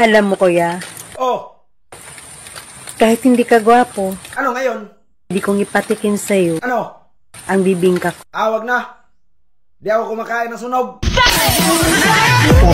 Alam mo, kuya, Oh, kahit hindi ka gwapo, ano ngayon? hindi kong ipatikin sa'yo Ano? ang bibingka ko. Wag na. Di ako kumakain ng sunog.